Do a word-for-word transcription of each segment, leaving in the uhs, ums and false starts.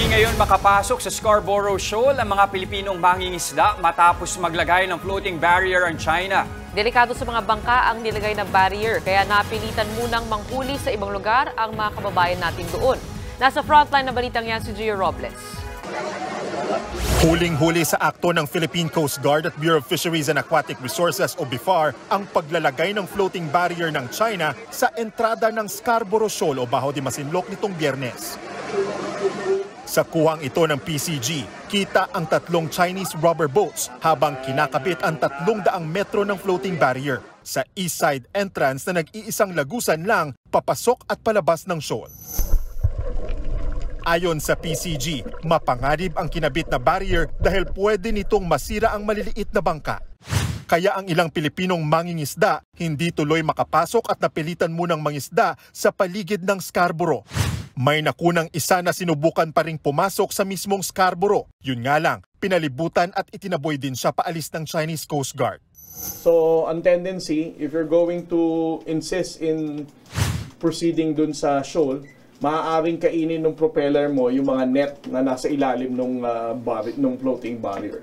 ngayon makapasok sa Scarborough Shoal ang mga Pilipinong mangingisda matapos maglagay ng floating barrier ang China. Delikado sa mga bangka ang nilagay na barrier kaya napilitan munang manghuli sa ibang lugar ang mga kababayan natin doon. Nasa frontline na balitang yan si Gio Robles. Huling-huli sa akto ng Philippine Coast Guard at Bureau of Fisheries and Aquatic Resources o B F A R ang paglalagay ng floating barrier ng China sa entrada ng Scarborough Shoal o Bajo de Masinloc nitong Biyernes. Sa kuhang ito ng P C G, kita ang tatlong Chinese rubber boats habang kinakabit ang tatlong daang metro ng floating barrier sa east side entrance na nag-iisang lagusan lang papasok at palabas ng shoal. Ayon sa P C G, mapanganib ang kinabit na barrier dahil pwede nitong masira ang maliliit na bangka. Kaya ang ilang Pilipinong mangingisda hindi tuloy makapasok at napilitan munang mangisda sa paligid ng Scarborough. May nakunang isa na sinubukan pa ring pumasok sa mismong Scarborough. Yun nga lang, pinalibutan at itinaboy din siya paalis ng Chinese Coast Guard. So, ang tendency, if you're going to insist in proceeding dun sa shoal, maaaring kainin ng propeller mo yung mga net na nasa ilalim ng uh, ng floating barrier.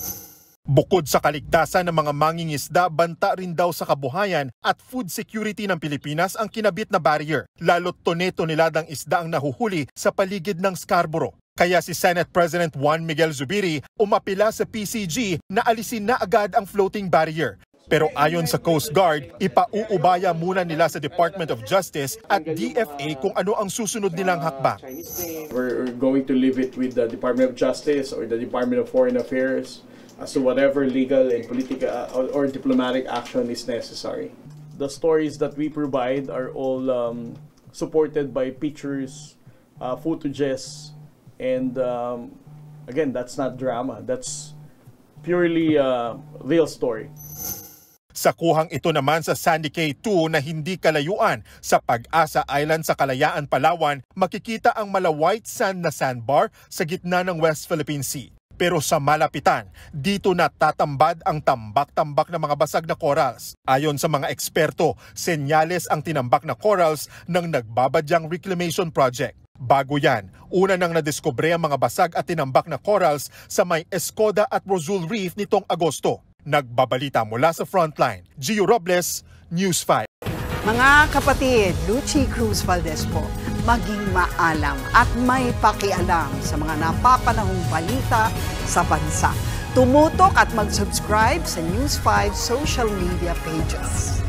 Bukod sa kaligtasan ng mga mangingisda, banta rin daw sa kabuhayan at food security ng Pilipinas ang kinabit na barrier. Lalo't tone-toneladang isda ang nahuhuli sa paligid ng Scarborough. Kaya si Senate President Juan Miguel Zubiri umapila sa P C G na alisin na agad ang floating barrier. Pero ayon sa Coast Guard, ipauubaya muna nila sa Department of Justice at D F A kung ano ang susunod nilang hakbang. We're going to leave it with the Department of Justice or the Department of Foreign Affairs as to whatever legal and political uh, or diplomatic action is necessary. The stories that we provide are all um, supported by pictures, uh, footages, and um, again, that's not drama. That's purely a uh, real story. Sa kuhang ito naman sa Sandy Cay two na hindi kalayuan sa Pag-asa Island sa Kalayaan, Palawan, makikita ang mala white sand na sandbar sa gitna ng West Philippine Sea. Pero sa malapitan, dito na tatambad ang tambak-tambak na mga basag na corals. Ayon sa mga eksperto, senyales ang tinambak na corals ng nagbabadyang reclamation project. Bago yan, una nang nadiskubre ang mga basag at tinambak na corals sa may Escoda at Rosul Reef nitong Agosto. Nagbabalita mula sa Frontline, Gio Robles, News five. Mga kapatid, Lucy Cruz Valdez po, maging maalam at may pakialam sa mga napapanahong balita sa bansa. Tumutok at mag-subscribe sa News five social media pages.